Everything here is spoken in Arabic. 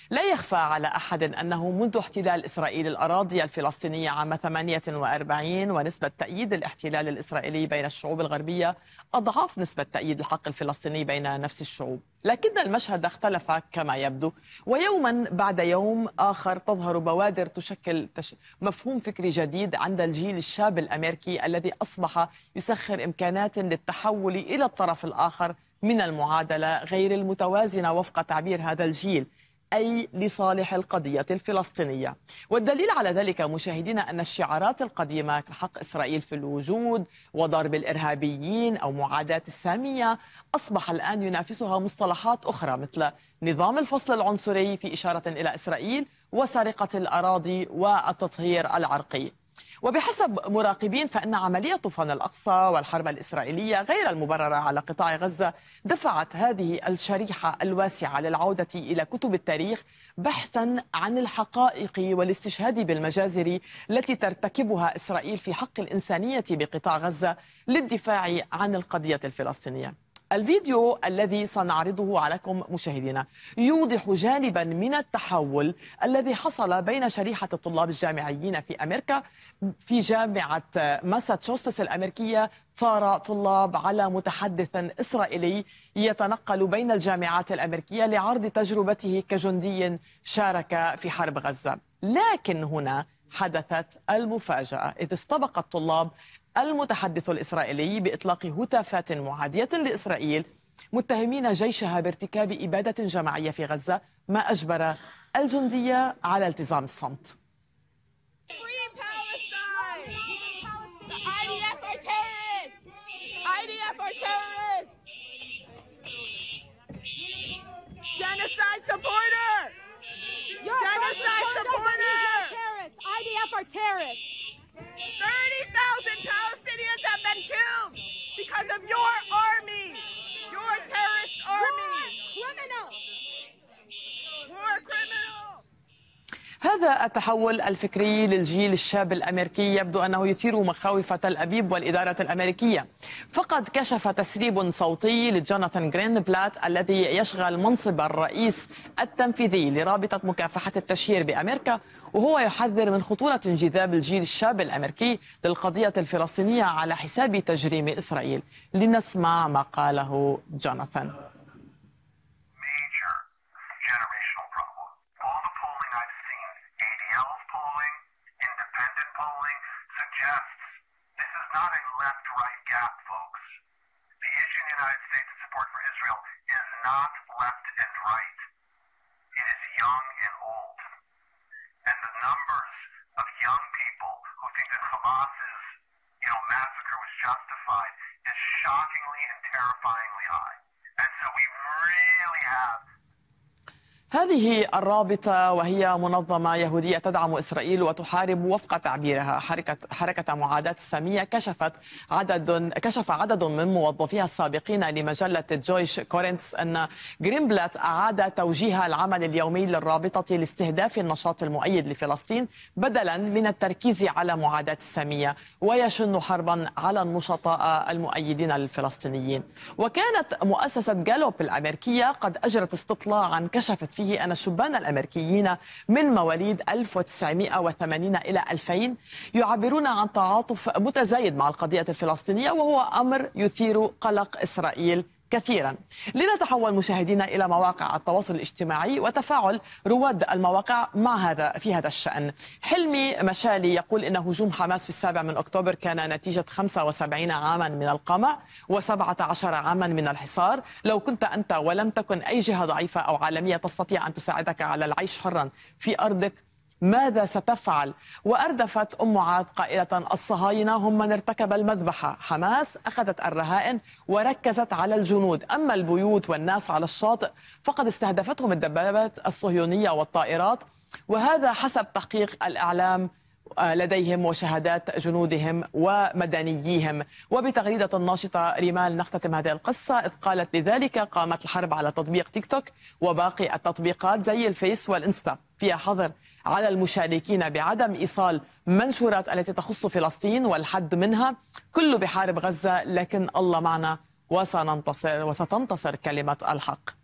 لا يخفى على أحد أنه منذ احتلال إسرائيل الأراضي الفلسطينية عام 48 ونسبة تأييد الاحتلال الإسرائيلي بين الشعوب الغربية أضعاف نسبة تأييد الحق الفلسطيني بين نفس الشعوب، لكن المشهد اختلف كما يبدو، ويوما بعد يوم آخر تظهر بوادر تشكل مفهوم فكري جديد عند الجيل الشاب الأمريكي الذي أصبح يسخر إمكانات للتحول إلى الطرف الآخر من المعادلة غير المتوازنة وفق تعبير هذا الجيل، أي لصالح القضية الفلسطينية. والدليل على ذلك مشاهدينا أن الشعارات القديمة كحق إسرائيل في الوجود وضرب الإرهابيين أو معاداة السامية أصبح الآن ينافسها مصطلحات أخرى مثل نظام الفصل العنصري في إشارة إلى إسرائيل وسرقة الأراضي والتطهير العرقي. وبحسب مراقبين فإن عملية طوفان الأقصى والحرب الإسرائيلية غير المبررة على قطاع غزة دفعت هذه الشريحة الواسعة للعودة إلى كتب التاريخ بحثا عن الحقائق والاستشهاد بالمجازر التي ترتكبها إسرائيل في حق الإنسانية بقطاع غزة للدفاع عن القضية الفلسطينية. الفيديو الذي سنعرضه عليكم مشاهدينا يوضح جانبا من التحول الذي حصل بين شريحة الطلاب الجامعيين في أمريكا. في جامعة ماساتشوستس الأمريكية ثار طلاب على متحدث إسرائيلي يتنقل بين الجامعات الأمريكية لعرض تجربته كجندي شارك في حرب غزة، لكن هنا حدثت المفاجأة إذ استبق الطلاب المتحدث الإسرائيلي بإطلاق هتافات معادية لإسرائيل متهمين جيشها بارتكاب إبادة جماعية في غزة، ما أجبر الجندية على التزام الصمت. IDF are terrorists. 30,000 Palestinians have been killed because of your army, your terrorist army. War criminals. War criminals. هذا التحول الفكري للجيل الشاب الأمريكي يبدو أنه يثير مخاوف تل أبيب والإدارة الأمريكية، فقد كشف تسريب صوتي لجوناثان جرينبلات الذي يشغل منصب الرئيس التنفيذي لرابطة مكافحة التشهير بأمريكا، وهو يحذر من خطورة انجذاب الجيل الشاب الأمريكي للقضية الفلسطينية على حساب تجريم إسرائيل. لنسمع ما قاله جوناثان. massacre was justified is shockingly and terrifyingly high. And so we really have هذه الرابطة وهي منظمة يهودية تدعم إسرائيل وتحارب وفق تعبيرها حركة معاداة السامية كشف عدد من موظفيها السابقين لمجلة جويش كورنتس أن جرينبلات أعاد توجيه العمل اليومي للرابطة لاستهداف النشاط المؤيد لفلسطين بدلا من التركيز على معاداة السامية، ويشن حربا على النشطاء المؤيدين للفلسطينيين. وكانت مؤسسة جالوب الأمريكية قد أجرت استطلاعا كشفت فيه أن الشبان الأمريكيين من مواليد 1980 إلى 2000 يعبرون عن تعاطف متزايد مع القضية الفلسطينية، وهو أمر يثير قلق إسرائيل كثيرا. لنتحول مشاهدينا إلى مواقع التواصل الاجتماعي وتفاعل رواد المواقع في هذا الشأن. حلمي مشالي يقول إن هجوم حماس في 7 أكتوبر كان نتيجة 75 عاما من القمع و17 عاما من الحصار. لو كنت أنت ولم تكن أي جهة ضعيفة أو عالمية تستطيع أن تساعدك على العيش حرا في أرضك، ماذا ستفعل؟ وأردفت أم معاذ قائلة: الصهاينة هم من ارتكب المذبحة، حماس أخذت الرهائن وركزت على الجنود، أما البيوت والناس على الشاطئ فقد استهدفتهم الدبابات الصهيونية والطائرات، وهذا حسب تحقيق الإعلام لديهم وشهادات جنودهم ومدنييهم. وبتغريدة الناشطة ريمال نختتم هذه القصة إذ قالت: لذلك قامت الحرب على تطبيق تيك توك وباقي التطبيقات زي الفيس والإنستا، فيها حظر على المشاركين بعدم إيصال منشورات التي تخص فلسطين والحد منها. كله بحارب غزة، لكن الله معنا وستنتصر كلمة الحق.